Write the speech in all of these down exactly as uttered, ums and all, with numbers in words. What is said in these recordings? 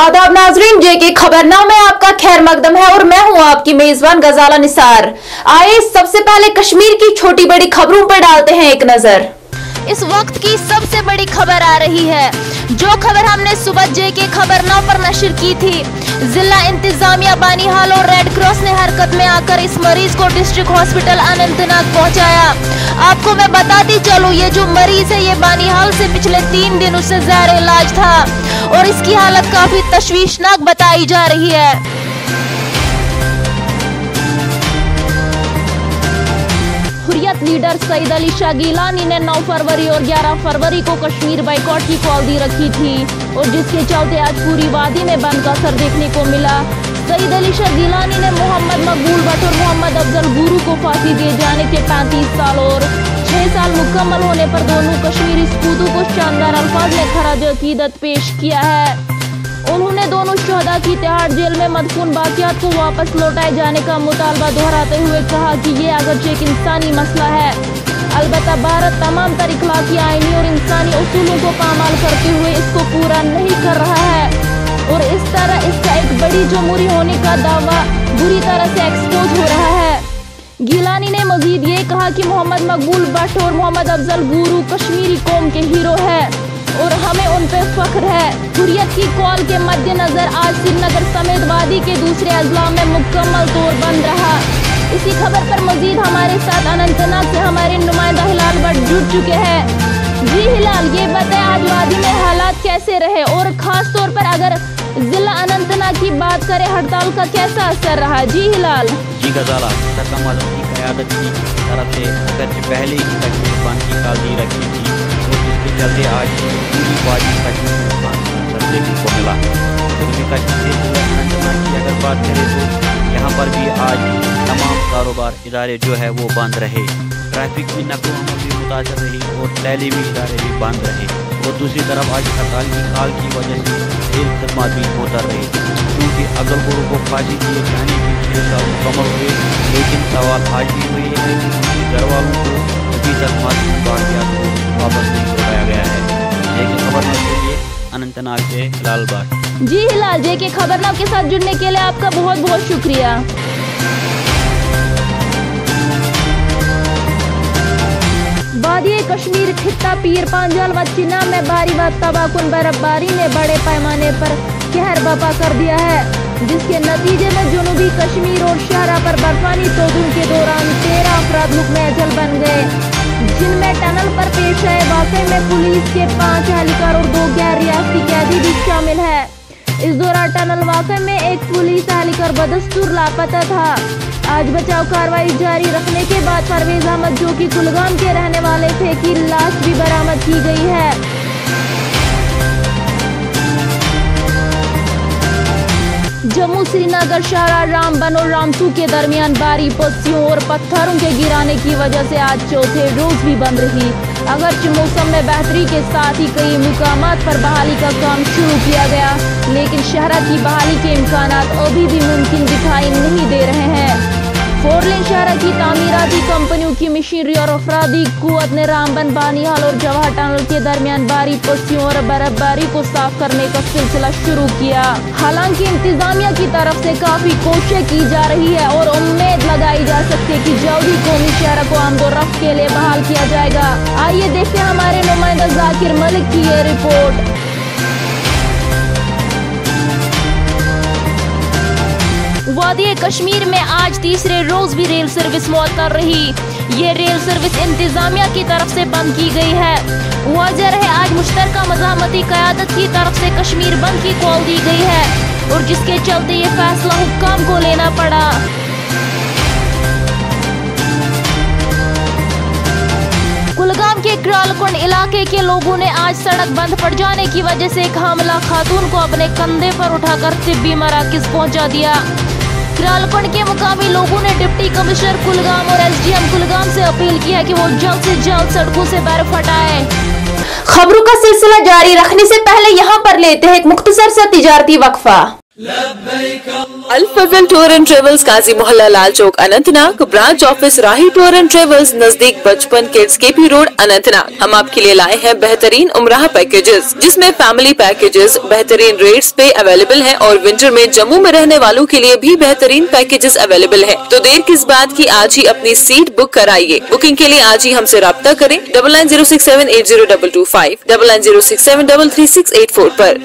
आदाब नाजरीन, जे के खबरनामे में आपका खैर मकदम है और मैं हूं आपकी मेजबान गजाला निसार। आए सबसे पहले कश्मीर की छोटी बड़ी खबरों पर डालते हैं एक नजर। इस वक्त की सबसे बड़ी खबर आ रही है, जो खबर हमने सुबह जे के खबरनामे पर नशर की थी। जिला इंतजामिया बानीहाल और रेड क्रॉस ने हरकत में आकर इस मरीज को डिस्ट्रिक्ट हॉस्पिटल अनंतनाग पहुंचाया। आपको मैं बताती चलूं, ये जो मरीज है ये बानीहाल से पिछले तीन दिनों से ज़ैर इलाज था और इसकी हालत काफी तशवीशनाक बताई जा रही है। हुर्रियत लीडर सईद अली शाह गिलानी ने नौ फरवरी और ग्यारह फरवरी को कश्मीर बाइकॉट की कॉल दी रखी थी और जिसके चलते आज पूरी वादी में बंद का असर देखने को मिला। सईद अली शाह गिलानी ने मोहम्मद मकबूल भट्ट और मोहम्मद अफजल गुरु को फांसी दिए जाने के पैंतीस साल और छह साल मुकम्मल होने पर दोनों कश्मीरी सपूतों को शानदार अल्फाज में खराज अकीदत पेश किया है। उन्होंने दोनों शहदा की तिहाड़ जेल में मदफून बाकियात को वापस लौटाए जाने का मुतालबा दोहराते हुए कहा कि ये अगरचे एक इंसानी मसला है, अलबत्ता भारत तमाम तर इखलाकी, आईनी और इंसानी उसूलों को पामाल करते हुए इसको पूरा नहीं कर रहा है और इस तरह इसका एक बड़ी जमहूरी होने का दावा बुरी तरह से एक्सपोज हो रहा है। गिलानी ने मजीद ये कहा कि मोहम्मद मकबूल भट्ट और मोहम्मद अफजल गुरु कश्मीरी कौम के हीरो है और हमें उन पे फख्र है। हुर्रियत की कॉल के मद्देनजर आज श्रीनगर समेत वादी के दूसरे अजला में मुकम्मल तौर बंद रहा। इसी खबर पर मजीद हमारे साथ अनंतनाग से हमारे नुमाइंदा हिलाल भट्ट जुड़ चुके हैं। जी हिलाल, ये बताएं आज वादी में हालात कैसे रहे और खास तौर पर अगर जिला अनंतनाग की बात करें, हड़ताल का कैसा असर रहा? जी हिलाल। जी गजाला, सरकम आजम की क़यादत की तरफ से अगरचे पहले ही कश्मीर बंद की कॉल दी रखी थी और जिसके चलते आज पूरी वादी कश्मीर में बंद का असर देखने को मिला। पूर्वी कश्मीर से अनंतनाग की अगर बात करें तो यहाँ पर भी आज तमाम कारोबार इदारे जो है वो बंद रहे, ट्रैफिक की नकलो अमल भी मुतासर रही और तैलीमी इदारे भी बंद रहे और दूसरी तरफ आज हड़ताल की काल की वजह से रेल खदमात भी मुअत्तल रही क्योंकि अफजल गुरु को फांसी दिए जाने के छः साल मुकम्मल हुए, लेकिन सवाल आज भी वही है कि उनके घर वालों को अभी तक मासूम बाकियात को वापस नहीं लौटाया गया है। लेकिन खबरनामे के लिए अनंतनाग से हिलाल भट्ट। जी हिलाल, जे के खबरनामे के साथ जुड़ने के लिए आपका बहुत बहुत शुक्रिया। वादी कश्मीर खित्ता पीर पांजल व चिना में भारी व तबाहकुन बर्फबारी ने बड़े पैमाने पर कहर बपा कर दिया है, जिसके नतीजे में जनूबी कश्मीर और शहरा पर बर्फानी तोदों के दौरान तेरह अफराद मुकमे अजल बन गए, जिनमें टनल पर पेश आए वाक़े में पुलिस के पांच एहलकार और दो गैर रियासती कैदी भी शामिल है। इस दौरान टनल वाक़े में एक पुलिस एहलकार बदस्तूर लापता था। आज बचाव कार्रवाई जारी रखने के बाद परवेज अहमद, जो कि कुलगाम के रहने वाले थे, की लाश भी बरामद की गई है। जम्मू श्रीनगर शाहरा रामबन और रामसू के दरमियान भारी पत्तियों और पत्थरों के गिराने की वजह से आज चौथे रोज भी बंद रही। अगरचे मौसम में बेहतरी के साथ ही कई मुकामात पर बहाली का काम शुरू किया गया, लेकिन शहरा की बहाली के इम्कानात अभी भी मुमकिन दिखाई नहीं दे रहे हैं। फोरलेन शहरा की तामीराती कंपनियों की मशीनरी और अफरादी कुव्वत ने रामबन, बानीहाल और जवाहर टनल के दरमियान भारी पत्तियों और बर्फबारी को साफ करने का सिलसिला शुरू किया। हालांकि इंतजामिया की तरफ से काफी कोशिशें की जा रही है और उम्मीद लगाई जा सकती है कि जल्द ही कौमी शहरा को आमदोरफ्त के लिए बहाल किया जाएगा। आइए देखते हैं हमारे नुमाइंदा जाकिर मलिक की ये रिपोर्ट। वादी कश्मीर में आज तीसरे रोज भी रेल सर्विस मुअत्तल रही। ये रेल सर्विस इंतजामिया की तरफ से बंद की गई है। वजह है आज मुश्तरका मज़ाहमती क़यादत की तरफ से कश्मीर बंद की कॉल दी गई है और जिसके चलते ये फैसला हुक्काम को लेना पड़ा। कुलगाम के क्रालकुंड इलाके के लोगों ने आज सड़क बंद पड़ जाने की वजह से एक हामिला खातून को अपने कंधे पर उठाकर तिब्बी मराकिज पहुंचा दिया। क्रालकुंड के मुकामी लोगों ने डिप्टी कमिश्नर कुलगाम और एसडीएम कुलगाम से अपील की है कि वो जल्द से जल्द सड़कों से बर्फ हटाए। खबरों का सिलसिला जारी रखने से पहले यहाँ पर लेते हैं एक मुख्तसर सा तिजारती वक्फा। Al Fazal tour and travels Qazi Mohalla Lal Chowk Anantnag, branch office Rahi tour and travels नजदीक Bachpan kids KP road Anantnag. हम आपके लिए लाए हैं बेहतरीन उम्राह पैकेजेस, जिसमें फैमिली पैकेजेस बेहतरीन रेट्स पे अवेलेबल हैं और विंटर में जम्मू में रहने वालों के लिए भी बेहतरीन पैकेजेस अवेलेबल हैं। तो देर किस बात की, आज ही अपनी सीट बुक कराइए। बुकिंग के लिए आज ही हमसे राब्ता करें double nine zero six seven eight zero double two five double nine zero six seven double three six eight four पर।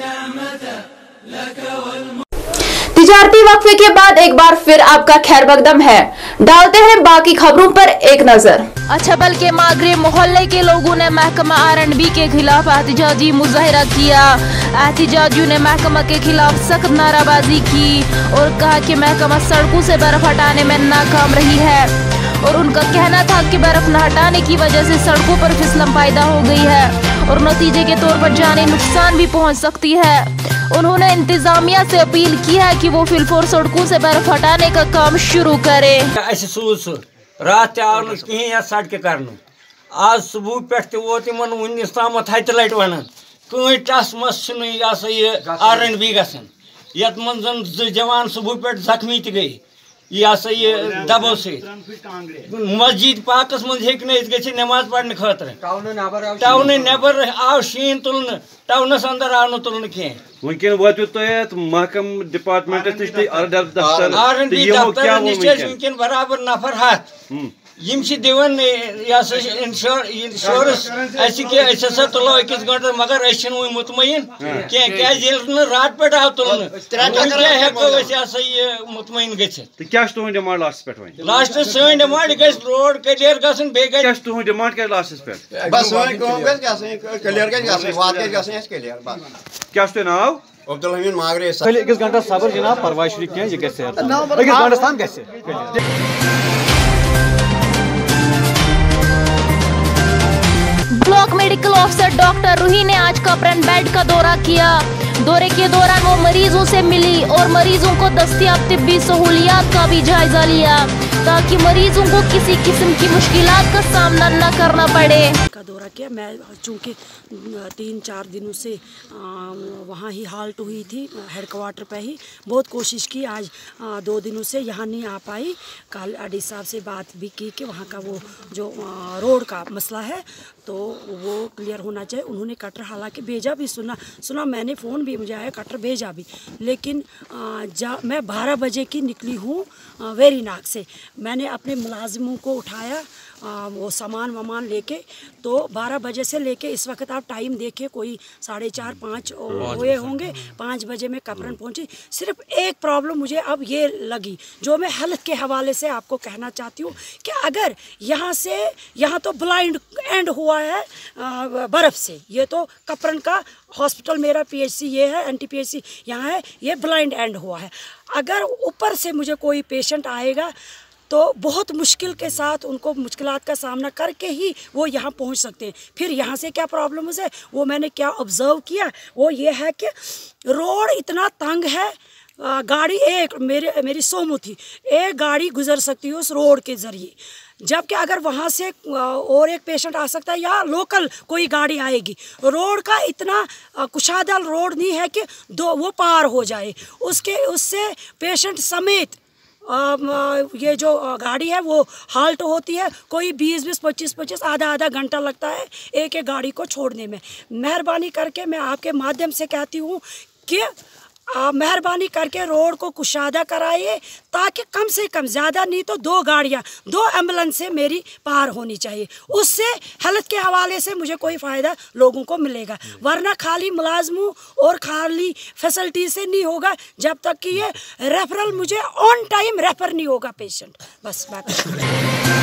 तिजारती वक्फे के बाद एक बार फिर आपका खैर मकदम है। डालते हैं बाकी खबरों पर एक नजर। अच्छाबल के मागरे मोहल्ले के लोगों ने महकमा आर एंड बी के खिलाफ एहतजाजी मुजाहिरा किया। एहतजाजियों ने महकमा के खिलाफ सख्त नाराबाजी की और कहा कि महकमा सड़कों से बर्फ हटाने में नाकाम रही है और उनका कहना था कि बर्फ न हटाने की वजह से सड़कों पर फिसलन पैदा हो गई है और नतीजे के तौर पर जानी नुकसान भी पहुंच सकती है। उन्होंने इंतजामिया से अपील की है कि वो फिलफोर सड़कों से बर्फ हटाने का काम शुरू करे। रात कहीं सड़क कर आज सुबह पे वोत वनस ताम हत लट वन कहीं टस मस यह आर एंड बी गन ये मन जन जवान सुबह पे जख्मी गई यह सा यह दबो से मस्जिद पाकस मज नमाज पढ़ने खतर टाउन नबर आव शीन तुलन टाउनस अंदर आव तुलन कह वनकन वातु महकम डिपार्टमेंट आर एंड बी दफ्तर नश वनकन बराबर नफर हथ यम दिवन इंश्योरेंस असा तुलो अकिस गंटस मगर वो मुतमईन कह रात पे आव तुलन हेको मुतमईन गि क्या तुम डिमांड लास्ट पे लास्ट सन डिमांड ग रोड क्लियर गन क्या तुम डिमांड क्या लास्ट पे क्या नाव अब्दुल हमीद मागरे अकिस गंटस सबर जनाब परवाह कह यह अकिस गंटस ताम ग block medical officer doctor Ruhi ने आज कपरन बेड का दौरा किया। दौरे के दौरान वो मरीजों से मिली और मरीजों को दस्तयाब तिब्बी सहूलियात का भी जायजा लिया ताकि मरीजों को किसी किस्म की मुश्किलात का सामना न करना पड़े। का दौरा किया मैं चूँकि तीन चार दिनों से वहाँ ही हाल्ट हुई थी हेडक्वार्टर पे ही बहुत कोशिश की। आज आ, दो दिनों से यहाँ नहीं आ पाई। कल डी साहब से बात भी की कि वहाँ का वो जो आ, रोड का मसला है तो वो क्लियर होना चाहिए। उन्होंने कटर हालांकि भेजा भी, सुना सुना मैंने फ़ोन भी मुझे आया, कटर भेजा भी, लेकिन आ, जा मैं बारह बजे की निकली हूँ वेरीनाग से। मैंने अपने मुलाजिमों को उठाया आ, वो सामान वामान लेके, तो बारह बजे से लेके इस वक्त आप टाइम देखिए कोई साढ़े चार पाँच हुए होंगे। पाँच बजे मैं कपरन पहुंची। सिर्फ एक प्रॉब्लम मुझे अब ये लगी जो मैं हेल्थ के हवाले से आपको कहना चाहती हूँ कि अगर यहाँ से यहाँ तो ब्लाइंड एंड हुआ है बर्फ़ से, ये तो कपरन का हॉस्पिटल मेरा पीएचसी ये है, एनटीपीएचसी यहाँ है, ये ब्लाइंड एंड हुआ है। अगर ऊपर से मुझे कोई पेशेंट आएगा तो बहुत मुश्किल के साथ उनको मुश्किलात का सामना करके ही वो यहाँ पहुँच सकते हैं। फिर यहाँ से क्या प्रॉब्लम है वो मैंने क्या ऑब्ज़र्व किया, वो ये है कि रोड इतना तंग है, गाड़ी एक मेरे मेरी सोमो थी, एक गाड़ी गुजर सकती है उस रोड के ज़रिए, जबकि अगर वहाँ से और एक पेशेंट आ सकता है या लोकल कोई गाड़ी आएगी। रोड का इतना कुशादा रोड नहीं है कि दो वो पार हो जाए, उसके उससे पेशेंट समेत आ, ये जो गाड़ी है वो हाल्ट होती है। कोई बीस बीस पच्चीस पच्चीस आधा आधा घंटा लगता है एक एक गाड़ी को छोड़ने में। मेहरबानी करके मैं आपके माध्यम से कहती हूँ कि आप मेहरबानी करके रोड को कुशादा कराइए ताकि कम से कम, ज़्यादा नहीं तो दो गाड़ियाँ, दो एम्बुलेंस से मेरी पार होनी चाहिए। उससे हेल्थ के हवाले से मुझे कोई फ़ायदा लोगों को मिलेगा, वरना खाली मुलाजमों और खाली फैसिलिटी से नहीं होगा जब तक कि ये रेफरल मुझे ऑन टाइम रेफर नहीं होगा पेशेंट। बस बात।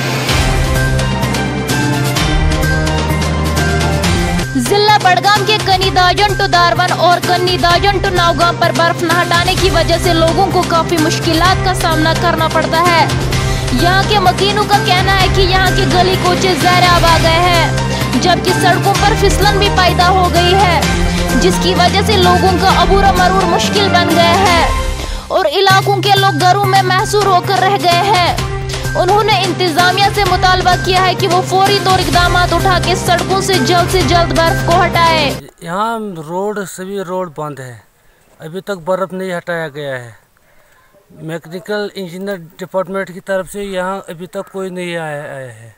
जिला बड़गाम के कनी दाजन टू दारवन और कनी दाजन टू नावगाम पर बर्फ न हटाने की वजह से लोगों को काफी मुश्किलात का सामना करना पड़ता है। यहाँ के मकीनों का कहना है कि यहाँ के गली कोचे ज़हर आब आ गए हैं, जबकि सड़कों पर फिसलन भी पैदा हो गई है, जिसकी वजह से लोगों का अबूरा मरूर मुश्किल बन गया है और इलाकों के लोग घरों में महसूर होकर रह गए हैं। उन्होंने इंतजामिया से मुतालबा किया है कि वो फौरी तौर इकदाम उठा के सड़कों से जल्द से जल्द बर्फ को हटाए। यहाँ रोड सभी रोड बंद है, अभी तक बर्फ नहीं हटाया गया है। मैकेनिकल इंजीनियर डिपार्टमेंट की तरफ से यहाँ अभी तक कोई नहीं आया आया है।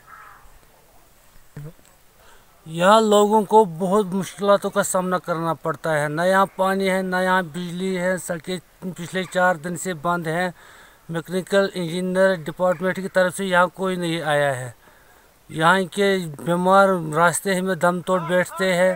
यहाँ लोगों को बहुत मुश्किलों का सामना करना पड़ता है। न यहाँ पानी है, न यहाँ बिजली है। सड़कें पिछले चार दिन से बंद हैं। मैकेनिकल इंजीनियर डिपार्टमेंट की तरफ से यहाँ कोई नहीं आया है। यहाँ के बीमार रास्ते में दम तोड़ बैठते हैं।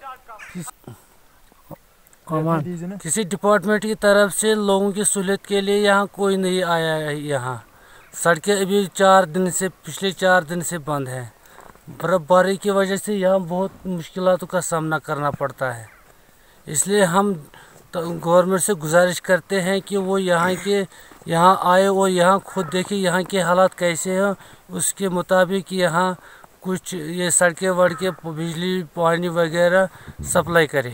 किसी डिपार्टमेंट की तरफ से लोगों की सहूलियत के लिए यहाँ कोई नहीं आया है। यहाँ सड़कें अभी चार दिन से पिछले चार दिन से बंद हैं। बर्फबारी की वजह से यहाँ बहुत मुश्किलों का सामना करना पड़ता है। इसलिए हम तो गवर्नमेंट से गुजारिश करते हैं कि वो यहाँ के यहाँ आए और यहाँ खुद देखे यहाँ के हालात कैसे हैं, उसके मुताबिक यहाँ कुछ ये सड़कें वड़कें बिजली पानी वगैरह सप्लाई करे।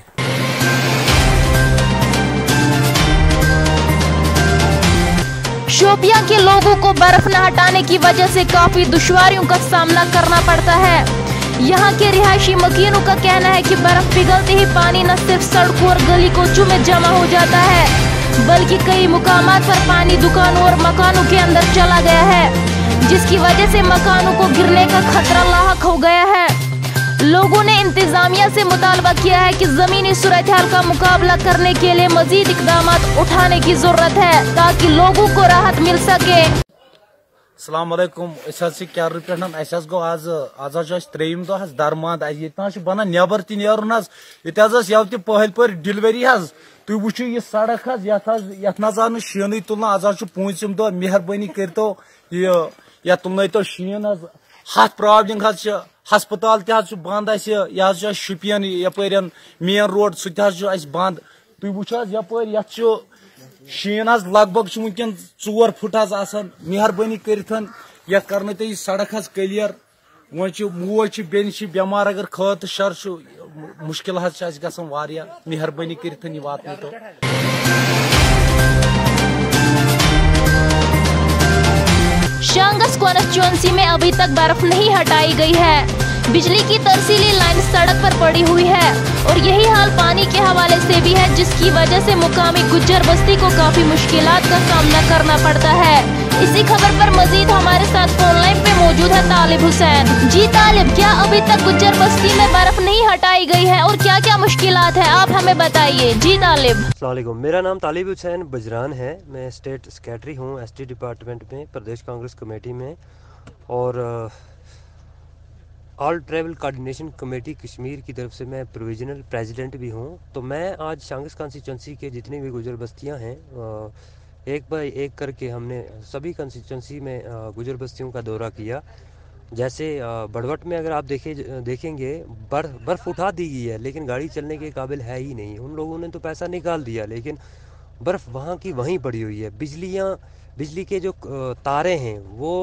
शोपियां के लोगों को बर्फ न हटाने की वजह से काफी दुश्वारियों का सामना करना पड़ता है। यहाँ के रिहायशी मकीनों का कहना है कि बर्फ पिघलते ही पानी न सिर्फ सड़कों और गली कोचों में जमा हो जाता है, बल्कि कई मुकामात पर पानी दुकानों और मकानों के अंदर चला गया है, जिसकी वजह से मकानों को गिरने का खतरा लाहक हो गया है। लोगों ने इंतजामिया से मुतालबा किया है कि जमीनी सूरत हाल का मुकाबला करने के लिए मजीद इकदाम उठाने की जरूरत है ताकि लोगों को राहत मिल सके। अस्सलाम वालेकुम। क्यार पे गो आज आज त्रेम दह दरमाद ये बना नबर तन ये पहल पर डिलवरी तुम वो यह सड़क ये शीन तुल आज पूंचम दह मेहरबानी करतो ये तुल तो शीन हथ प्रॉब्लम हस्पताल तह बंद यह शुपियन यपर मेन रोड सह बंद तुम वो यपर ये शीन लग भग वनकन चोर फुट मेहरबानी कर कर तुम सड़क क्लियर वो मोज बेन बेमार अगर खत शर मुश्किल ग मेहरबानी कर वात तो। शांगस कॉन्स्टिट्यूएंसी में अभी तक बर्फ नहीं हटाई गई है। बिजली की तरसीली लाइन सड़क पर पड़ी हुई है और यही हाल पानी के हवाले से भी है, जिसकी वजह से मुकामी गुज्जर बस्ती को काफी मुश्किलात का सामना करना पड़ता है। इसी खबर पर मजीद हमारे साथ फोन लाइन पे मौजूद है तालिब हुसैन। जी तालिब, क्या अभी तक गुज्जर बस्ती में बर्फ नहीं हटाई गई है और क्या क्या मुश्किलात है, आप हमें बताइए। जी तालिब। अस्सलाम वालेकुम, मेरा नाम तालिब हुसैन बजरान है। मैं स्टेट सेक्रेटरी हूँ एस टी डिपार्टमेंट में, प्रदेश कांग्रेस कमेटी में, और all travel coordination committee Kashmir की तरफ से मैं प्रोविजनल प्रेसिडेंट भी हूँ। तो मैं आज शांगस कॉन्स्टिट्यूंसी के जितनी भी गुजर बस्तियाँ हैं एक बाय एक करके हमने सभी कॉन्स्टिट्यूंसी में गुजर बस्तियों का दौरा किया। जैसे बड़वट में अगर आप देखे देखेंगे बर्फ बर्फ़ उठा दी गई है लेकिन गाड़ी चलने के काबिल है ही नहीं। उन लोगों ने तो पैसा निकाल दिया लेकिन बर्फ़ वहाँ की वहीं पड़ी हुई है। बिजलियाँ बिजली के जो तारे हैं वो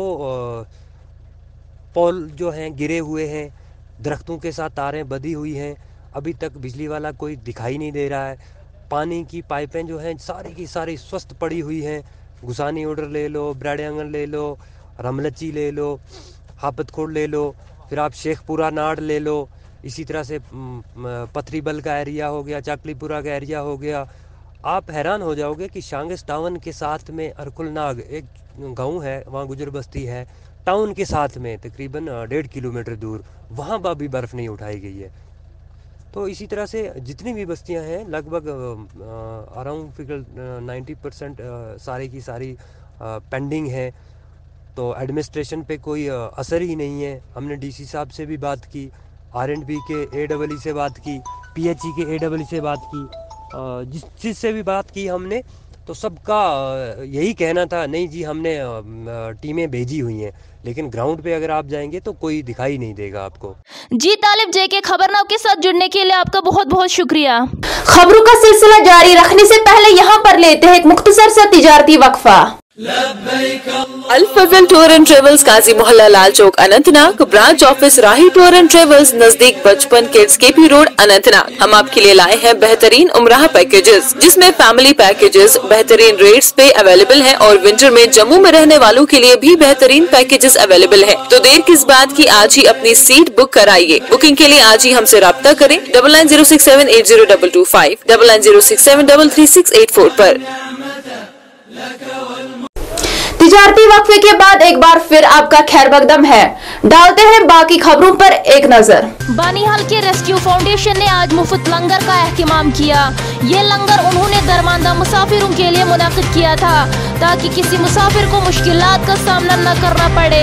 पोल जो हैं गिरे हुए हैं, दरख्तों के साथ तारें बंधी हुई हैं, अभी तक बिजली वाला कोई दिखाई नहीं दे रहा है। पानी की पाइपें जो हैं सारी की सारी स्वस्थ पड़ी हुई हैं। गुसानी ऑर्डर ले लो, ब्राड आंगन ले लो, रमलची ले लो, हापतखोड़ ले लो, फिर आप शेखपुरा नाड़ ले लो, इसी तरह से पथरीबल का एरिया हो गया, चाकलीपुरा का एरिया हो गया। आप हैरान हो जाओगे कि शांगस टाउन के साथ में अरकुलनाग एक गांव है, वहाँ गुजर बस्ती है, टाउन के साथ में तकरीबन डेढ़ किलोमीटर दूर, वहाँ पर भी बर्फ़ नहीं उठाई गई है। तो इसी तरह से जितनी भी बस्तियां हैं लगभग अराउंड फिगर नाइन्टी परसेंट सारे की सारी पेंडिंग है। तो एडमिनिस्ट्रेशन पे कोई असर ही नहीं है। हमने डीसी साहब से भी बात की, आर एंड बी के ए डबल ई से बात की, पीएचई के ए डबल ई से बात की, जिस चीज़ से भी बात की हमने तो सबका यही कहना था, नहीं जी हमने टीमें भेजी हुई हैं, लेकिन ग्राउंड पे अगर आप जाएंगे तो कोई दिखाई नहीं देगा आपको। जी तालिब, जेके खबरनामा के साथ जुड़ने के लिए आपका बहुत बहुत शुक्रिया। खबरों का सिलसिला जारी रखने से पहले यहाँ पर लेते हैं एक मुख्तसर सा तिजारती वक्फा। Al Fazal tour and travels Qazi Mohalla Lal Chowk Anantnag, branch office Rahi tour and travels नजदीक Bachpan kids KP road Anantnag. हम आपके लिए लाए हैं बेहतरीन उम्राह पैकेजेस, जिसमें फैमिली पैकेजेस बेहतरीन रेट्स पे अवेलेबल हैं और विंटर में जम्मू में रहने वालों के लिए भी बेहतरीन पैकेजेस अवेलेबल हैं। तो देर किस बात की, आज ही अपनी सीट बुक कराइए। बुकिंग के लिए आज ही हमसे राब्ता करें double nine zero six seven eight zero double two five, double nine zero six seven double three six eight four पर। तिजारती वक्फे के बाद एक बार फिर आपका खैर मकदम है। डालते हैं बाकी खबरों पर एक नजर। बानीहाल के रेस्क्यू फाउंडेशन ने आज मुफ्त लंगर का एहतमाम किया। ये लंगर उन्होंने दरमांदा मुसाफिरों के लिए मुनाकिद किया था ताकि किसी मुसाफिर को मुश्किलात का सामना न करना पड़े।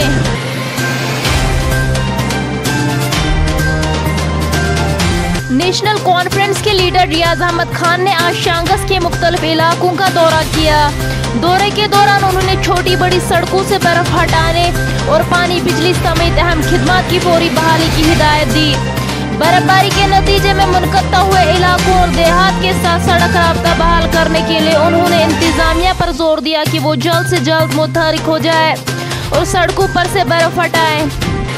नेशनल कॉन्फ्रेंस के लीडर रियाज अहमद खान ने आज शांगस के मुख्तलिफ इलाकों का दौरा किया। दौरे के दौरान उन्होंने छोटी बड़ी सड़कों से बर्फ हटाने और पानी बिजली समेत अहम खिदमत की फौरी बहाली की हिदायत दी। बर्फबारी के नतीजे में मुनक़ता हुए इलाकों और देहात के साथ सड़क राब्ता बहाल करने के लिए उन्होंने इंतजामिया पर जोर दिया कि वो जल्द से जल्द मुतहरिक हो जाए और सड़कों पर से बर्फ हटाए।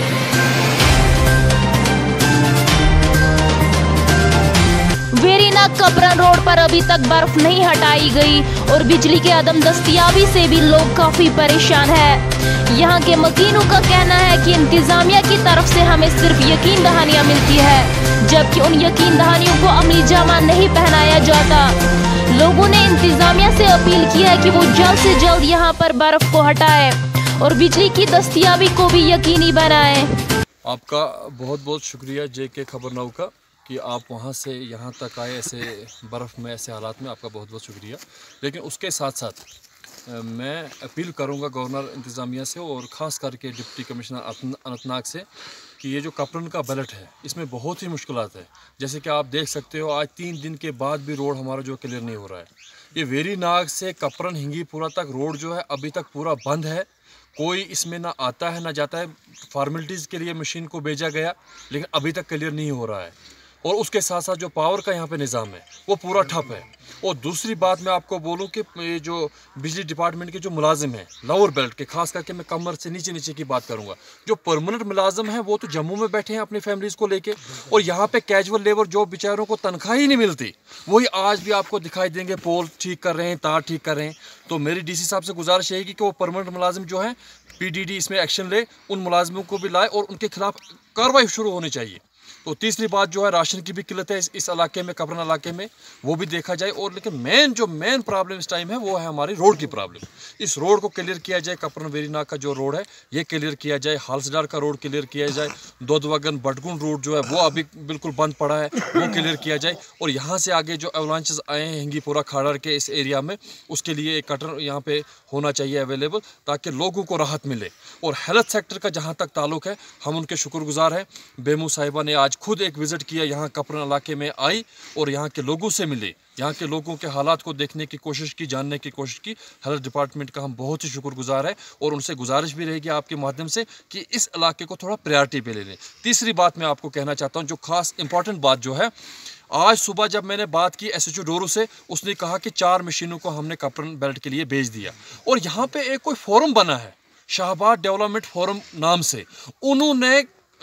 वेरीनाग कपरन रोड पर अभी तक बर्फ नहीं हटाई गई और बिजली के अदम दस्तियाबी से भी लोग काफी परेशान है। यहाँ के मकीनों का कहना है कि इंतजामिया की तरफ से हमें सिर्फ यकीन दहानियाँ मिलती है, जबकि उन यकीन दहानियों को अमली जामा नहीं पहनाया जाता। लोगों ने इंतजामिया से अपील की है कि वो जल्द से जल्द यहाँ पर बर्फ को हटाए और बिजली की दस्तियाबी को भी यकीनी बनाए। आपका बहुत बहुत शुक्रिया जे के खबरनाउ का कि आप वहाँ से यहाँ तक आए ऐसे बर्फ़ में, ऐसे हालात में। आपका बहुत बहुत शुक्रिया। लेकिन उसके साथ साथ मैं अपील करूँगा गवर्नर इंतज़ामिया से और ख़ास करके डिप्टी कमिश्नर अनंतनाग से कि ये जो कपरन का बेल्ट है इसमें बहुत ही मुश्किलात है। जैसे कि आप देख सकते हो आज तीन दिन के बाद भी रोड हमारा जो क्लियर नहीं हो रहा है। ये वेरीनाग से कपरन हिंगीपुरा तक रोड जो है अभी तक पूरा बंद है। कोई इसमें ना आता है ना जाता है। फार्मेलिटीज़ के लिए मशीन को भेजा गया लेकिन अभी तक क्लियर नहीं हो रहा है। और उसके साथ साथ जो पावर का यहाँ पे निज़ाम है वो पूरा ठप है। और दूसरी बात मैं आपको बोलूँ कि ये जो बिजली डिपार्टमेंट के जो मुलाजिम हैं लोअर बेल्ट के, खास करके मैं कमर से नीचे नीचे की बात करूँगा, जो परमानेंट मुलाजिम हैं वो तो जम्मू में बैठे हैं अपनी फैमिलीज़ को लेके, और यहाँ पे कैजुअल लेबर जो बेचारों को तनख्वाह ही नहीं मिलती वही आज भी आपको दिखाई देंगे पोल ठीक कर रहे हैं, तार ठीक कर रहे हैं। तो मेरी डी सी साहब से गुजारिश रहेगी कि वो परमानेंट मुलाजिम जो हैं पी डी डी इसमें एक्शन ले, उन मुलाजिमों को भी लाए और उनके खिलाफ कार्रवाई शुरू होनी चाहिए। तो तीसरी बात जो है राशन की भी किल्लत है इस, इस इलाके में, कपरन इलाके में, वो भी देखा जाए। और लेकिन मेन जो मेन प्रॉब्लम इस टाइम है वो है हमारी रोड की प्रॉब्लम। इस रोड को क्लियर किया जाए। कपरन वेरीनाग का जो रोड है ये क्लियर किया जाए। हालसडार का रोड क्लियर किया जाए। दोदवागन बटगुन रोड जो है वो अभी बिल्कुल बंद पड़ा है, वो क्लियर किया जाए। और यहाँ से आगे जो एवलांचेस आए हैं हिंगीपुरा खाड़र के इस एरिया में, उसके लिए एक कटर यहाँ पे होना चाहिए अवेलेबल, ताकि लोगों को राहत मिले। और हेल्थ सेक्टर का जहाँ तक ताल्लुक है हम उनके शुक्रगुजार हैं। बेमू साहिबा ने आज खुद एक विज़िट किया, यहाँ कपरन इलाके में आई और यहाँ के लोगों से मिले, यहाँ के लोगों के हालात को देखने की कोशिश की, जानने की कोशिश की। हेल्थ डिपार्टमेंट का हम बहुत ही शुक्रगुजार है और उनसे गुजारिश भी रहेगी आपके माध्यम से कि इस इलाके को थोड़ा प्रायोरिटी पे ले लें। तीसरी बात मैं आपको कहना चाहता हूँ, जो खास इंपॉर्टेंट बात जो है, आज सुबह जब मैंने बात की एस एच ओ डोरू से, उसने कहा कि चार मशीनों को हमने कपरन बेल्ट के लिए भेज दिया। और यहाँ पे एक कोई फोरम बना है शाहबाद डेवलपमेंट फोरम नाम से, उन्होंने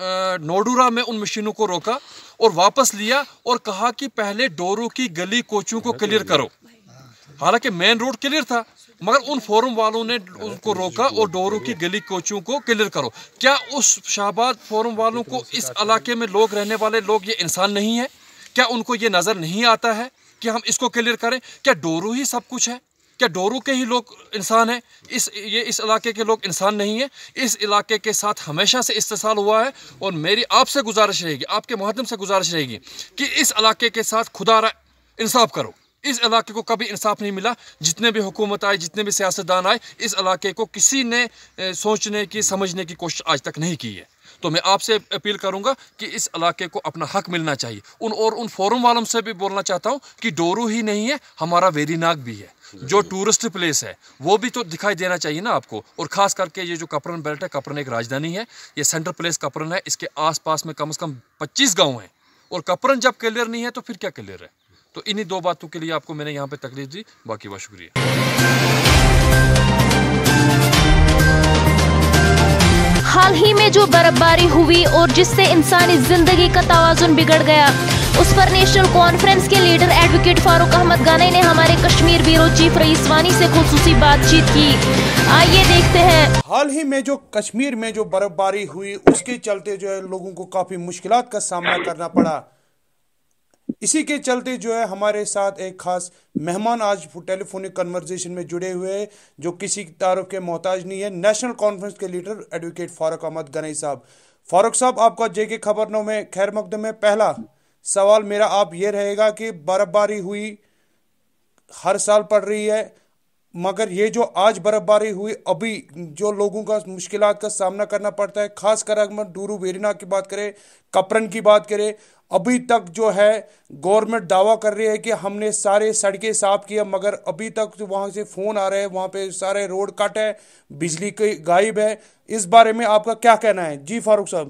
नोडूरा में उन मशीनों को रोका और वापस लिया और कहा कि पहले डोरू की गली कोचों को क्लियर करो। हालांकि मेन रोड क्लियर था मगर उन फोरम वालों ने उनको रोका और डोरू की गली कोचों को क्लियर करो। क्या उस शाहबाद फोरम वालों को इस इलाके में लोग रहने वाले लोग ये इंसान नहीं है? क्या उनको ये नज़र नहीं आता है कि हम इसको क्लियर करें? क्या डोरू ही सब कुछ है? क्या डोरू के ही लोग इंसान हैं? इस ये इस इलाके के लोग इंसान नहीं है? इस इलाके के साथ हमेशा से इस्तेसाल हुआ है और मेरी आपसे गुजारिश रहेगी, आपके माध्यम से गुजारिश रहेगी कि इस इलाके के साथ खुदा इंसाफ करो। इस इलाके को कभी इंसाफ नहीं मिला। जितने भी हुकूमत आए, जितने भी सियासतदान आए, इस इलाके को किसी ने सोचने की, समझने की कोशिश आज तक नहीं की है। तो मैं आपसे अपील करूंगा कि इस इलाके को अपना हक मिलना चाहिए। उन और उन फोरम वालों से भी बोलना चाहता हूं कि डोरू ही नहीं है, हमारा वेरीनाग भी है, जो टूरिस्ट प्लेस है, वो भी तो दिखाई देना चाहिए ना आपको। और ख़ास करके ये जो कपरन बेल्ट है, कपरन एक राजधानी है, ये सेंट्रल प्लेस कपरन है, इसके आसपास में कम से कम पच्चीस गाँव हैं। और कपरन जब क्लियर नहीं है तो फिर क्या क्लियर है? तो इन्हीं दो बातों के लिए आपको मैंने यहाँ पे तकलीफ दी। बाकी बहुत शुक्रिया। हाल ही में जो बर्फबारी हुई और जिससे इंसानी जिंदगी का तवाजुन बिगड़ गया, उस पर नेशनल कॉन्फ्रेंस के लीडर एडवोकेट फारूक अहमद गानी ने हमारे कश्मीर ब्यूरो चीफ रईस वानी से खुसूसी बातचीत की। आइए देखते हैं। हाल ही में जो कश्मीर में जो बर्फबारी हुई उसके चलते जो है लोगों को काफी मुश्किलात का सामना करना पड़ा। इसी के चलते जो है हमारे साथ एक खास मेहमान आज टेलीफोनिक कन्वर्सेशन में जुड़े हुए हैं, जो किसी तारुफ के मोहताज नहीं है। नेशनल कॉन्फ्रेंस के लीडर एडवोकेट फारूक अहमद गनई साहब। फारूक साहब, आपका जेके खबरनामे में खैर मकदम में पहला सवाल मेरा आप ये रहेगा कि बर्फबारी हुई, हर साल पड़ रही है, मगर ये जो आज बर्फबारी हुई, अभी जो लोगों का मुश्किलात का सामना करना पड़ता है, खासकर अगर डूरू वेरीनाग की बात करें, कपरन की बात करें, अभी तक जो है गवर्नमेंट दावा कर रही है कि हमने सारे सड़कें साफ किया, मगर अभी तक जो वहाँ से फ़ोन आ रहे हैं वहाँ पे सारे रोड कट है, बिजली की गायब है। इस बारे में आपका क्या कहना है? जी फारूक साहब।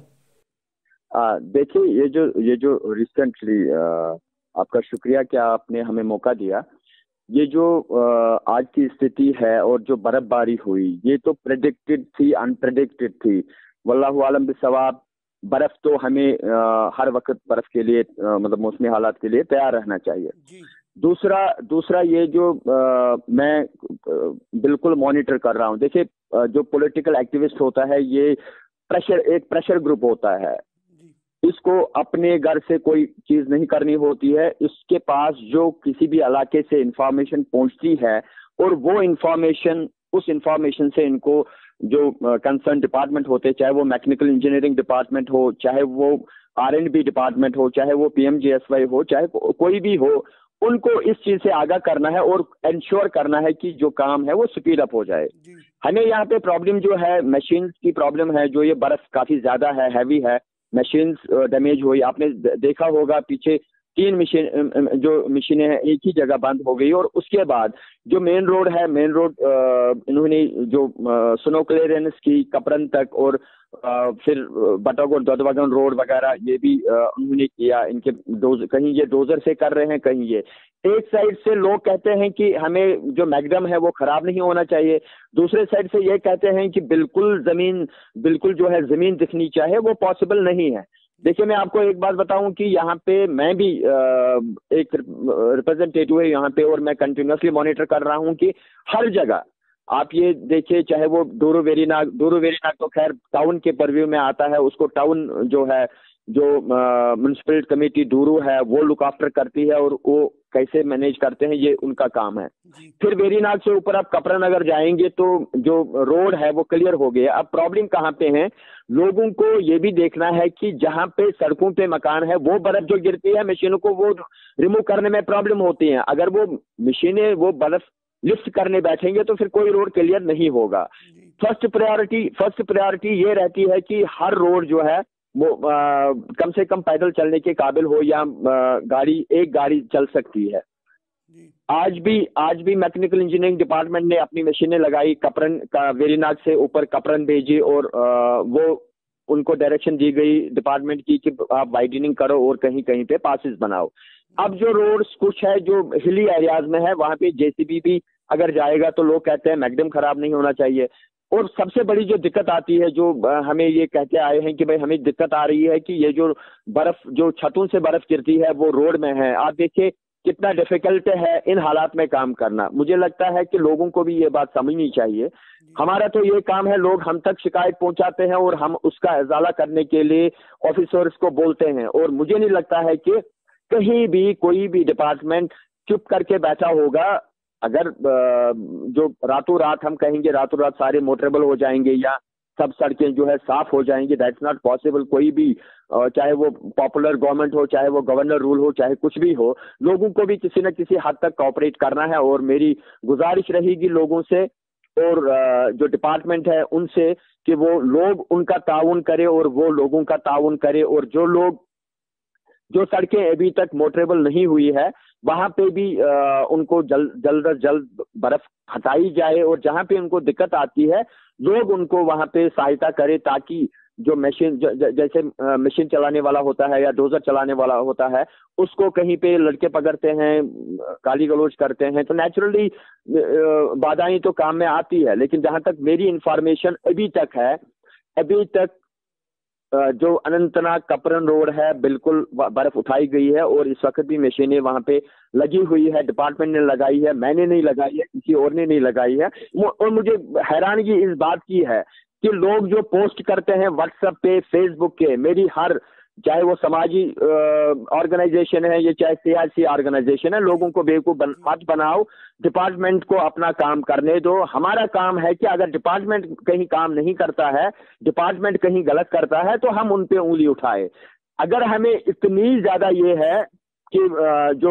देखिए, ये जो ये जो रिसेंटली आपका शुक्रिया कि आपने हमें मौका दिया। ये जो आज की स्थिति है और जो बर्फबारी हुई, ये तो प्रेडिक्टेड थी, अनप्रेडिक्टेड थी। वल्लाहु आलम बिस्सवाब। बर्फ तो हमें आ, हर वक्त बर्फ के लिए आ, मतलब मौसमी हालात के लिए तैयार रहना चाहिए। दूसरा दूसरा ये जो आ, मैं आ, बिल्कुल मॉनिटर कर रहा हूँ। देखिए, जो पॉलिटिकल एक्टिविस्ट होता है, ये प्रेशर एक प्रेशर ग्रुप होता है। इसको अपने घर से कोई चीज नहीं करनी होती है। इसके पास जो किसी भी इलाके से इंफॉर्मेशन पहुंचती है और वो इंफॉर्मेशन उस इंफॉर्मेशन से इनको जो कंसर्न डिपार्टमेंट होते, चाहे वो मैकेनिकल इंजीनियरिंग डिपार्टमेंट हो, चाहे वो आर एंड बी डिपार्टमेंट हो, चाहे वो पीएमजीएसवाई हो, चाहे को, कोई भी हो, उनको इस चीज से आगाह करना है और इंश्योर करना है कि जो काम है वो स्पीड अप हो जाए। हमें यहाँ पे प्रॉब्लम जो है मशीन की प्रॉब्लम है। जो ये बर्फ काफी ज्यादा है, हैवी है, मशीन्स डैमेज हुई। आपने देखा होगा पीछे तीन मशीन जो मशीनें हैं एक ही जगह बंद हो गई। और उसके बाद जो मेन रोड है, मेन रोड इन्होंने जो स्नो क्लियरेंस की कपरन तक और आ, फिर बटागोर ददवागन रोड वगैरह ये भी उन्होंने किया। इनके डोज कहीं ये डोजर से कर रहे हैं, कहीं ये। एक साइड से लोग कहते हैं कि हमें जो मैगडम है वो खराब नहीं होना चाहिए, दूसरे साइड से ये कहते हैं कि बिल्कुल जमीन बिल्कुल जो है जमीन दिखनी चाहिए। वो पॉसिबल नहीं है। देखिए, मैं आपको एक बात बताऊं कि यहाँ पे मैं भी एक रिप्रेजेंटेटिव है यहाँ पे, और मैं कंटिन्यूसली मॉनिटर कर रहा हूँ कि हर जगह आप ये देखिए, चाहे वो डूरू वेरीनाग डूरू वेरीनाग तो खैर टाउन के परव्यू में आता है। उसको टाउन जो है, जो म्युनिसिपल कमेटी डूरू है, वो लुक आफ्टर करती है और वो कैसे मैनेज करते हैं, ये उनका काम है। फिर वेरीनाग से ऊपर आप कपरन अगर जाएंगे तो जो रोड है वो क्लियर हो गया। अब प्रॉब्लम कहाँ पे है? लोगों को ये भी देखना है कि जहाँ पे सड़कों पे मकान है, वो बर्फ जो गिरती है, मशीनों को वो रिमूव करने में प्रॉब्लम होती है। अगर वो मशीनें वो बर्फ लिफ्ट करने बैठेंगे तो फिर कोई रोड क्लियर नहीं होगा। फर्स्ट प्रायोरिटी फर्स्ट प्रायोरिटी ये रहती है कि हर रोड जो है वो आ, कम से कम पैदल चलने के काबिल हो, या आ, गाड़ी एक गाड़ी चल सकती है। आज भी आज भी मैकेनिकल इंजीनियरिंग डिपार्टमेंट ने अपनी मशीनें लगाई, कपरन का वेरीनाग से ऊपर कपरन भेजी, और आ, वो उनको डायरेक्शन दी गई डिपार्टमेंट की कि आप वाइडनिंग करो और कहीं कहीं पे पासेस बनाओ। अब जो रोड्स कुछ है जो हिली एरियाज में है, वहां पे जेसीबी भी अगर जाएगा तो लोग कहते हैं मैगडम खराब नहीं होना चाहिए। और सबसे बड़ी जो दिक्कत आती है, जो हमें ये कहते आए हैं कि भाई हमें दिक्कत आ रही है कि ये जो बर्फ जो छतों से बर्फ गिरती है वो रोड में है। आप देखिए कितना डिफिकल्ट है इन हालात में काम करना। मुझे लगता है कि लोगों को भी ये बात समझनी चाहिए। हमारा तो ये काम है, लोग हम तक शिकायत पहुंचाते हैं और हम उसका इजाला करने के लिए ऑफिसर्स को बोलते हैं। और मुझे नहीं लगता है कि कहीं भी कोई भी डिपार्टमेंट चुप करके बैठा होगा। अगर जो रातों रात हम कहेंगे रातों रात सारे मोटरेबल हो जाएंगे या सब सड़कें जो है साफ हो जाएंगी, दैट्स नॉट पॉसिबल। कोई भी चाहे वो पॉपुलर गवर्नमेंट हो, चाहे वो गवर्नर रूल हो, चाहे कुछ भी हो, लोगों को भी किसी न किसी हद तक कोऑपरेट करना है। और मेरी गुजारिश रहेगी लोगों से और जो डिपार्टमेंट है उनसे कि वो लोग उनका ताउन करे और वो लोगों का ताउन करे। और जो लोग जो सड़कें अभी तक मोटरेबल नहीं हुई है वहां पे भी आ, उनको जल्द जल्द जल्द बर्फ हटाई जाए। और जहां पे उनको दिक्कत आती है लोग उनको वहां पे सहायता करे, ताकि जो मशीन जैसे मशीन चलाने वाला होता है या डोजर चलाने वाला होता है, उसको कहीं पे लड़के पकड़ते हैं, गाली गलौज करते हैं, तो नेचुरली बाधाएं तो काम में आती है। लेकिन जहां तक मेरी इंफॉर्मेशन अभी तक है, अभी तक जो अनंतनाग कपरन रोड है बिल्कुल बर्फ उठाई गई है और इस वक्त भी मशीनें वहां पे लगी हुई है। डिपार्टमेंट ने लगाई है, मैंने नहीं लगाई है, किसी और ने नहीं लगाई है। और मुझे हैरानगी इस बात की है कि लोग जो पोस्ट करते हैं व्हाट्सएप पे, फेसबुक के, मेरी हर चाहे वो समाजी ऑर्गेनाइजेशन है या चाहे सियासी ऑर्गेनाइजेशन है, लोगों को बेवकूफ बन, मत बनाओ। डिपार्टमेंट को अपना काम करने दो। हमारा काम है कि अगर डिपार्टमेंट कहीं काम नहीं करता है, डिपार्टमेंट कहीं गलत करता है, तो हम उन पे उंगली उठाए। अगर हमें इतनी ज्यादा ये है कि जो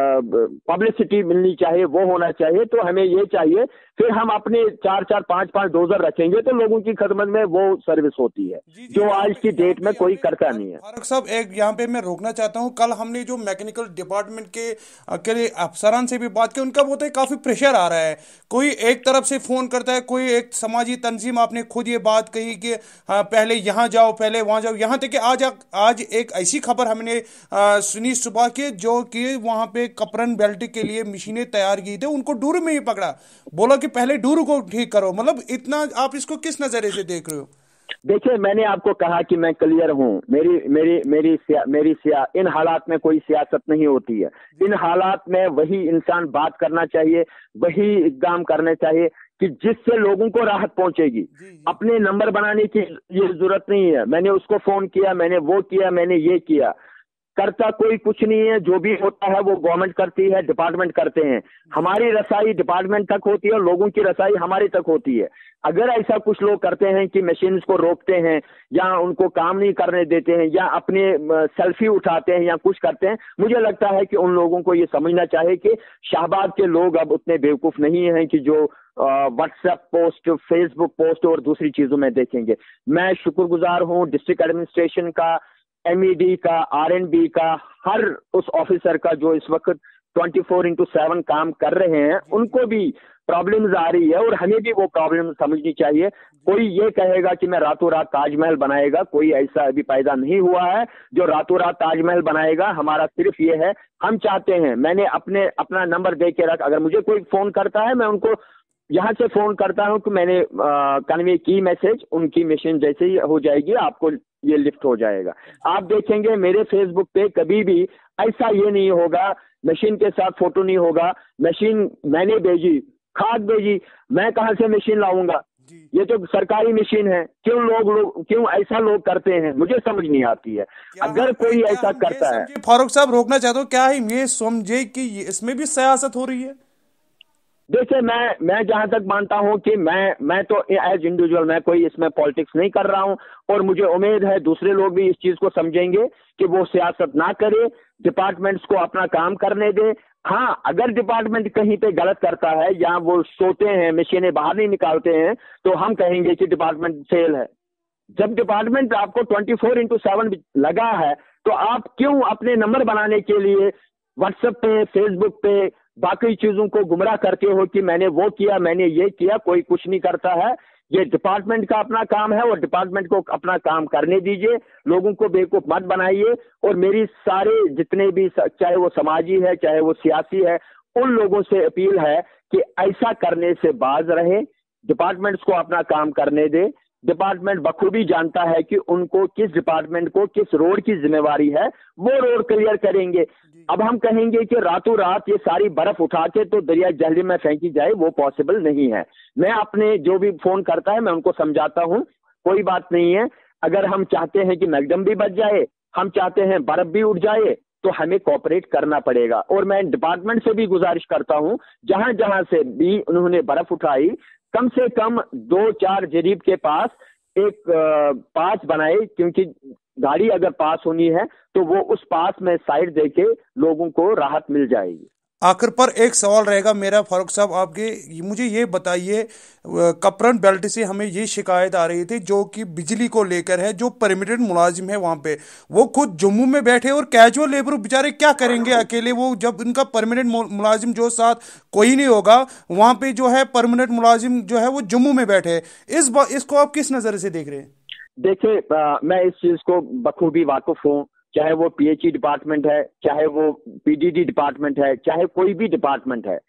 पब्लिसिटी मिलनी चाहिए वो होना चाहिए, तो हमें ये चाहिए, फिर हम अपने चार चार पांच पांच डोजर रखेंगे तो लोगों की खदमत में वो सर्विस होती है, जो आज की डेट में कोई करता नहीं है। फारूक साहब, एक यहाँ पे मैं रोकना चाहता हूँ। कल हमने जो मैकेनिकल डिपार्टमेंट के के लिए अफसरान से भी बात की, उनका बोलते हैं काफी प्रेशर आ रहा है। कोई एक तरफ से फोन करता है, कोई एक समाजी तंजीम, आपने खुद ये बात कही कि आ, पहले यहाँ जाओ, पहले वहाँ जाओ। यहाँ तक कि आज आज एक ऐसी खबर हमने आ, सुनी सुबह के, जो कि वहाँ पे कपरन बेल्ट के लिए मशीनें तैयार की थी, उनको डूर में ही पकड़ा, बोला कि पहले डूर को ठीक करो। मतलब इतना आप इसको किस नजरिए से देख रहे हो? देखिए, मैंने आपको कहा कि मैं क्लियर हूँ। मेरी मेरी मेरी सिया, मेरी सिया, इन हालात में कोई सियासत नहीं होती है। इन हालात में वही इंसान बात करना चाहिए, वही इक़दाम करने चाहिए कि जिससे लोगों को राहत पहुंचेगी। अपने नंबर बनाने की ये जरूरत नहीं है। मैंने उसको फोन किया, मैंने वो किया, मैंने ये किया, करता कोई कुछ नहीं है। जो भी होता है वो गवर्नमेंट करती है, डिपार्टमेंट करते हैं। हमारी रसाई डिपार्टमेंट तक होती है और लोगों की रसाई हमारे तक होती है। अगर ऐसा कुछ लोग करते हैं कि मशीन को रोकते हैं या उनको काम नहीं करने देते हैं या अपने सेल्फी उठाते हैं या कुछ करते हैं, मुझे लगता है कि उन लोगों को ये समझना चाहिए कि शाहबाद के लोग अब उतने बेवकूफ नहीं हैं कि जो व्हाट्सएप पोस्ट, फेसबुक पोस्ट और दूसरी चीजों में देखेंगे। मैं शुक्रगुजार हूँ डिस्ट्रिक्ट एडमिनिस्ट्रेशन का, एम ई डी का, आर एन बी का, हर उस ऑफिसर का जो इस वक्त ट्वेंटी फोर इंटू सेवन काम कर रहे हैं। उनको भी प्रॉब्लम्स आ रही है और हमें भी वो प्रॉब्लम समझनी चाहिए। कोई ये कहेगा कि मैं रातों रात ताजमहल बनाएगा, कोई ऐसा अभी पैदा नहीं हुआ है जो रातों रात ताजमहल बनाएगा। हमारा सिर्फ ये है, हम चाहते हैं, मैंने अपने अपना नंबर दे के रख, अगर मुझे कोई फोन करता है मैं उनको यहाँ से फोन करता हूँ कि मैंने कन्वे की मैसेज, उनकी मशीन जैसे ही हो जाएगी आपको ये लिफ्ट हो जाएगा। आप देखेंगे मेरे फेसबुक पे कभी भी ऐसा ये नहीं होगा, मशीन के साथ फोटो नहीं होगा, मशीन मैंने भेजी, खाद भेजी, मैं कहाँ से मशीन लाऊंगा? ये तो सरकारी मशीन है। क्यों लोग लोग क्यों ऐसा लोग करते हैं, मुझे समझ नहीं आती है। अगर कोई ऐसा करता है, फारूक साहब रोकना चाहता हूँ, क्या है ये समझे कि इसमें भी सियासत हो रही है? देखिए, मैं मैं जहां तक मानता हूं कि मैं मैं तो एज इंडिविजुअल मैं कोई इसमें पॉलिटिक्स नहीं कर रहा हूं और मुझे उम्मीद है दूसरे लोग भी इस चीज को समझेंगे कि वो सियासत ना करे, डिपार्टमेंट्स को अपना काम करने दे। हाँ, अगर डिपार्टमेंट कहीं पे गलत करता है या वो सोते हैं, मशीनें बाहर नहीं निकालते हैं, तो हम कहेंगे कि डिपार्टमेंट फेल है। जब डिपार्टमेंट आपको ट्वेंटी फोर इंटू सेवन लगा है, तो आप क्यों अपने नंबर बनाने के लिए व्हाट्सएप पे, फेसबुक पे बाकी चीजों को गुमराह करते हो कि मैंने वो किया, मैंने ये किया? कोई कुछ नहीं करता है। ये डिपार्टमेंट का अपना काम है और डिपार्टमेंट को अपना काम करने दीजिए। लोगों को बेवकूफ मत बनाइए। और मेरी सारे जितने भी, चाहे वो समाजी है चाहे वो सियासी है, उन लोगों से अपील है कि ऐसा करने से बाज रहे, डिपार्टमेंट्स को अपना काम करने दे। डिपार्टमेंट बखूबी जानता है कि उनको किस डिपार्टमेंट को किस रोड की जिम्मेवारी है, वो रोड क्लियर करेंगे। अब हम कहेंगे कि रातों रात ये सारी बर्फ उठा के तो दरिया जहली में फेंकी जाए, वो पॉसिबल नहीं है। मैं अपने जो भी फोन करता है मैं उनको समझाता हूँ, कोई बात नहीं है। अगर हम चाहते हैं कि मैगडम भी बच जाए, हम चाहते हैं बर्फ भी उठ जाए, तो हमें कोऑपरेट करना पड़ेगा। और मैं डिपार्टमेंट से भी गुजारिश करता हूँ, जहां जहां से भी उन्होंने बर्फ उठाई, कम से कम दो चार जरीब के पास एक पास बनाए, क्योंकि गाड़ी अगर पास होनी है तो वो उस पास में साइड देके लोगों को राहत मिल जाएगी। आखिर पर एक सवाल रहेगा मेरा फारूक साहब आपके, मुझे ये बताइए, कपरन बेल्ट से हमें ये शिकायत आ रही थी जो कि बिजली को लेकर है। जो परमिनेंट मुलाजिम है वहाँ पे, वो खुद जम्मू में बैठे और कैजुअल लेबर बेचारे क्या करेंगे अकेले? वो जब इनका परमानेंट मुलाजिम जो साथ कोई नहीं होगा, वहाँ पे जो है परमानेंट मुलाजिम जो है वो जम्मू में बैठे। इस इसको आप किस नज़र से देख रहे हैं? देखिए, मैं इस चीज को बखूबी वाकिफ हूँ, चाहे वो पीएचई डिपार्टमेंट है, चाहे वो पीडीडी डिपार्टमेंट है, चाहे कोई भी डिपार्टमेंट है।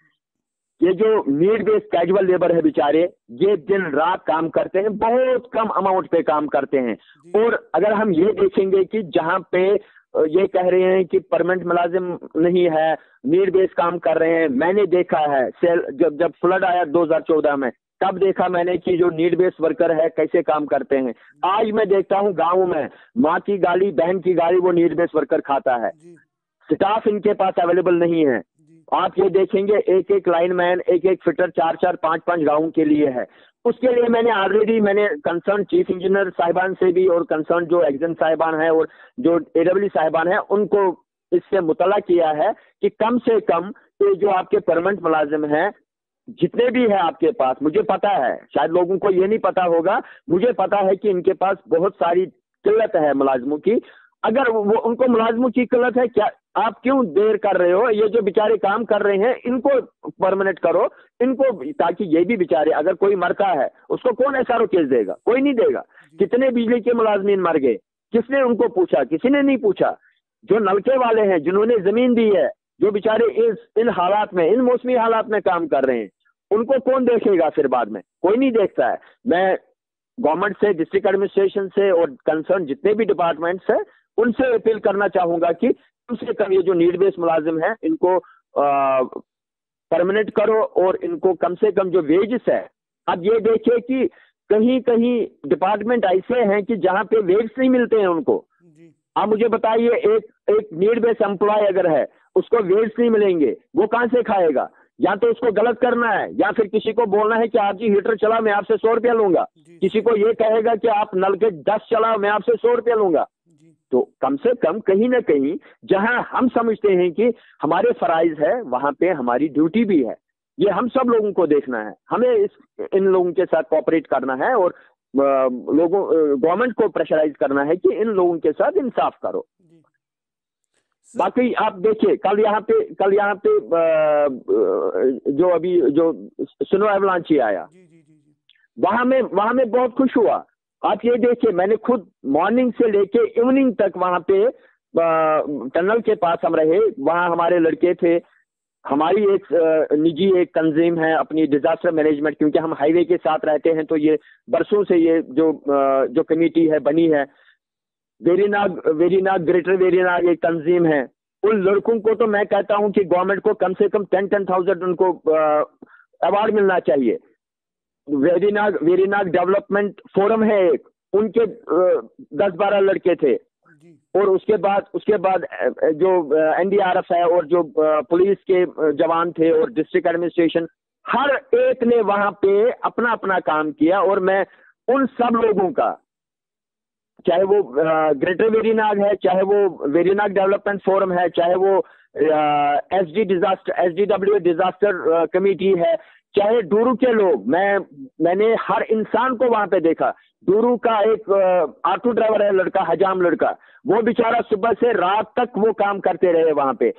ये जो नीड बेस्ड कैजुअल लेबर है बेचारे, ये दिन रात काम करते हैं, बहुत कम अमाउंट पे काम करते हैं। और अगर हम ये देखेंगे कि जहाँ पे ये कह रहे हैं कि परमानेंट मुलाजिम नहीं है, नीड बेस्ड काम कर रहे हैं, मैंने देखा है सेल जब जब फ्लड आया दो हज़ार चौदह में, कब देखा मैंने कि जो नीड बेस्ड वर्कर है कैसे काम करते हैं। आज मैं देखता हूँ गाँव में माँ की गाली, बहन की गाली वो नीड बेस्ड वर्कर खाता है। स्टाफ इनके पास अवेलेबल नहीं है। आप ये देखेंगे एक एक लाइनमैन, एक एक फिटर चार चार पांच पांच गाँव के लिए है। उसके लिए मैंने ऑलरेडी मैंने कंसर्न चीफ इंजीनियर साहिबान से भी और कंसर्न जो एग्जाम साहिबान है और जो एडब्ल्यू साहिबान है उनको इससे मुतला किया है कि कम से कम ये जो आपके परमानेंट मुलाजिम हैं जितने भी है आपके पास, मुझे पता है शायद लोगों को ये नहीं पता होगा, मुझे पता है कि इनके पास बहुत सारी किल्लत है मुलाजमों की। अगर वो उनको मुलाजमों की किल्लत है, क्या आप क्यों देर कर रहे हो? ये जो बेचारे काम कर रहे हैं इनको परमानेंट करो इनको, ताकि ये भी बेचारे, अगर कोई मरता है उसको कौन एस आर ओ केस देगा? कोई नहीं देगा। कितने बिजली के मुलाजमीन मर गए, किसने उनको पूछा? किसी ने नहीं पूछा। जो नलके वाले हैं जिन्होंने जमीन दी है, जो बेचारे इस इन हालात में, इन मौसमी हालात में काम कर रहे हैं, उनको कौन देखेगा फिर बाद में? कोई नहीं देखता है। मैं गवर्नमेंट से, डिस्ट्रिक्ट एडमिनिस्ट्रेशन से और कंसर्न जितने भी डिपार्टमेंट्स हैं उनसे अपील करना चाहूंगा कि कम से कम ये जो नीड बेस्ड मुलाजिम हैं इनको परमानेंट करो और इनको कम से कम जो वेजेस है। अब ये देखिए कि कहीं कहीं डिपार्टमेंट ऐसे हैं कि जहां पे वेज नहीं मिलते हैं उनको। आप मुझे बताइए, एक एक नीड बेस्ड एम्प्लॉय अगर है उसको वेज नहीं मिलेंगे, वो कहां से खाएगा? या तो उसको गलत करना है या फिर किसी को बोलना है कि आप जी हीटर चला मैं आपसे सौ रुपया लूंगा, किसी को ये कहेगा कि आप नल के दस चलाओ मैं आपसे सौ रुपया लूंगा। तो कम से कम कहीं ना कहीं जहां हम समझते हैं कि हमारे फराइज है वहां पे हमारी ड्यूटी भी है। ये हम सब लोगों को देखना है, हमें इस इन लोगों के साथ कोऑपरेट करना है और लोगों गवर्नमेंट को प्रेशराइज करना है कि इन लोगों के साथ इंसाफ करो। बाकी आप देखिए कल यहाँ पे कल यहाँ पे जो अभी जो स्नो एवलांची आया, वहां में वहां में बहुत खुश हुआ। आप ये देखिए, मैंने खुद मॉर्निंग से लेके इवनिंग तक वहां पे टनल के पास हम रहे, वहां हमारे लड़के थे। हमारी एक निजी एक तंजीम है अपनी डिजास्टर मैनेजमेंट, क्योंकि हम हाईवे के साथ रहते हैं तो ये बरसों से ये जो जो कमेटी है बनी है। वेरीनाग वेरीनाग ग्रेटर वेरीनाग एक तंजीम है। उन लड़कों को तो मैं कहता हूं कि गवर्नमेंट को कम से कम टेन टेन थाउजेंड उनको अवार्ड मिलना चाहिए। वेरीनाग वेरीनाग डेवलपमेंट फोरम है एक, उनके दस बारह लड़के थे। और उसके बाद उसके बाद जो एन डी आर एफ है और जो पुलिस के जवान थे और डिस्ट्रिक्ट एडमिनिस्ट्रेशन, हर एक ने वहां पे अपना अपना काम किया। और मैं उन सब लोगों का, चाहे वो ग्रेटर वेरीनाग है, चाहे वो वेरीनाग डेवलपमेंट फोरम है, चाहे वो S D disaster S D W disaster committee है, चाहे डूरू के लोग, मैं मैंने हर इंसान को वहां पे देखा। डूरू का एक ऑटो ड्राइवर है लड़का, हजाम लड़का, वो बेचारा सुबह से रात तक वो काम करते रहे वहां पे।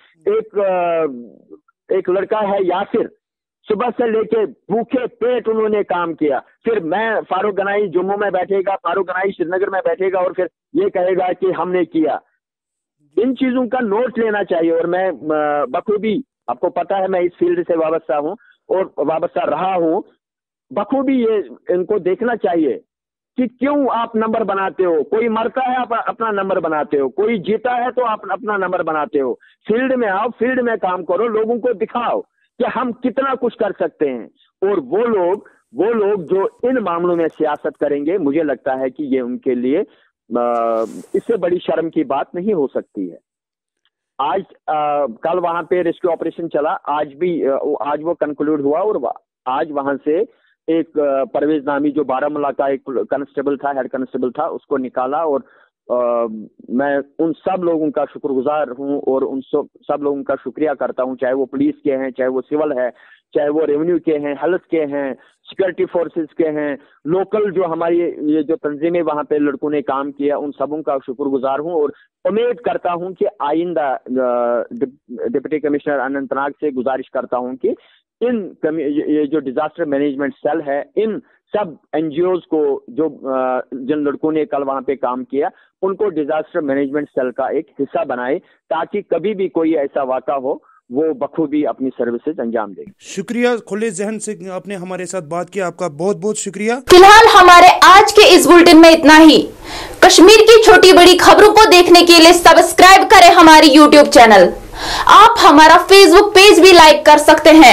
एक एक लड़का है यासिर, सुबह से लेके भूखे पेट उन्होंने काम किया। फिर मैं फारूक गनाई जम्मू में बैठेगा, फारूक गनाई श्रीनगर में बैठेगा और फिर ये कहेगा कि हमने किया। इन चीजों का नोट लेना चाहिए। और मैं बखूबी, आपको पता है मैं इस फील्ड से वाबस्ता हूँ और वाबस्ता रहा हूँ, बखूबी ये इनको देखना चाहिए कि क्यों आप नंबर बनाते हो। कोई मरता है आप अपना नंबर बनाते हो, कोई जीता है तो आप अपना नंबर बनाते हो। फील्ड में आओ, फील्ड में काम करो, लोगों को दिखाओ कि हम कितना कुछ कर सकते हैं। और वो लोग वो लोग जो इन मामलों में सियासत करेंगे, मुझे लगता है कि ये उनके लिए इससे बड़ी शर्म की बात नहीं हो सकती है। आज आ, कल वहां पे रेस्क्यू ऑपरेशन चला, आज भी आज वो कंक्लूड हुआ और आज वहां से एक परवेज नामी जो बारामूला का एक कांस्टेबल था, हेड कांस्टेबल था, उसको निकाला। और आ, मैं उन सब लोगों का शुक्रगुजार हूं और उन सब सब लोगों का शुक्रिया करता हूं, चाहे वो पुलिस के हैं, चाहे वो सिविल है, चाहे वो रेवेन्यू के हैं, हेल्थ के हैं, सिक्योरिटी फोर्सेस के हैं, लोकल जो हमारी ये जो तंजीमें वहां पे लड़कों ने काम किया, उन सबों का शुक्रगुजार हूं। और उम्मीद करता हूं कि आइंदा डिप्टी कमिश्नर अनंतनाग से गुजारिश करता हूं कि इन ये जो डिजास्टर मैनेजमेंट सेल है, इन सब एनजीओज को जो जिन लड़कों ने कल वहां पे काम किया, उनको डिजास्टर मैनेजमेंट सेल का एक हिस्सा बनाए, ताकि कभी भी कोई ऐसा वाक़ा हो वो बखूबी अपनी सर्विसेज अंजाम दे। शुक्रिया, खुले जहन से आपने हमारे साथ बात की, आपका बहुत बहुत शुक्रिया। फिलहाल हमारे आज के इस बुलेटिन में इतना ही। कश्मीर की छोटी बड़ी खबरों को देखने के लिए सब्सक्राइब करें हमारी यूट्यूब चैनल। आप हमारा फेसबुक पेज भी लाइक कर सकते हैं।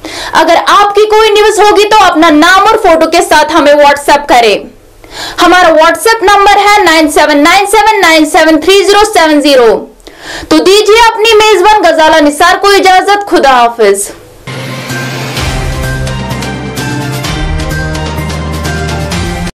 अगर आपकी कोई न्यूज होगी तो अपना नाम और फोटो के साथ हमें व्हाट्सएप करें। हमारा व्हाट्सएप नंबर है nine seven nine seven nine seven three zero seven zero. तो दीजिए अपनी मेजबान गजाला निसार को इजाजत। खुदा हाफिज।